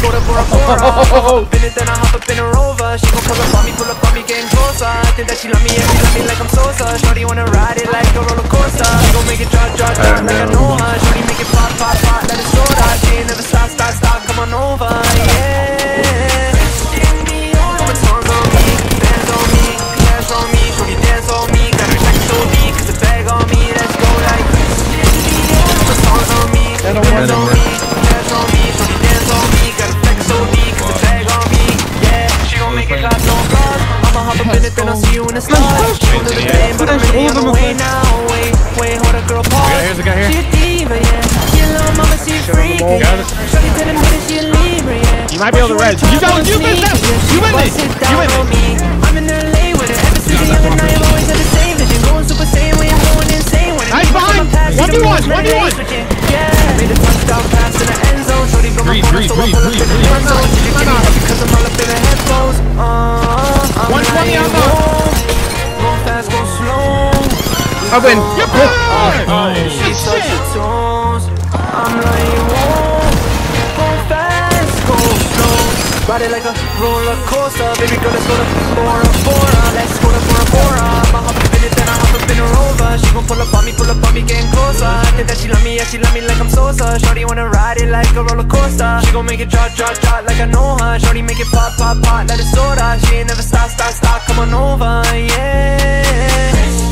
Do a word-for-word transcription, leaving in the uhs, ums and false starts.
go to Bora Bora. Hop up in it, then I hop up in her over. She gon' pull up on me, pull up on me, getting closer. I think that she love me, yeah, she love me like I'm Sosa. Shorty wanna ride it like a roller coaster. She gon' make it drop, drop, drop like I know her. Shorty make it pop, pop, pop, let it soda. She ain't never stop, stop, stop, come on over, yeah. Put songs on me, bands on me, cash on me, shorty dance on me. Got her sex so deep, cause the bag on me, let's go like. Put songs on me, bands on me, cash on me, shorty dance on me. Got her sex so deep, cause the bag on me, yeah. She gon' make it clap, no flaws. I'ma hop up in it, then I'll see you in the stars. She gon' do the same, but I'm really on the way now. Wait, wait, hold up, girl, pause. Here's the guy here. She a diva, yeah. She a little mama, she a freak, yeah. Shorty to the minute, she a Libra, yeah. You might be able to res. You go, you missed that. You win it. You win it. I'm in L A with her. Ever since a young and I have always had the same vision. Going super saiyan when I'm going insane. When nice behind. one v one, one v one. Yeah. Made a touchdown pass in the end zone. Shorty from my corner, so I pull up in the end zone. She just give me up because I'm all up in the headphones. Uh, I'm one twenty on the. Go fast, go slow. I win. You're good. Oh, she touch the toes. I'm like, whoa. Go fast, go slow. Ride it like a roller coaster. Baby girl, let's go to Bora Bora. Let's go to Bora Bora. I'ma hop up in it, then I hop up in her over. She gon' pull up on me, pull up on me, getting closer. I think that she love me, yeah, she love me like I'm Sosa. Shorty wanna ride it like a roller coaster. She gon' make it drop, drop, drop like I know her. Shorty make it pop, pop, pop, let it soda. She ain't never stop, stop, stop, come on over, yeah.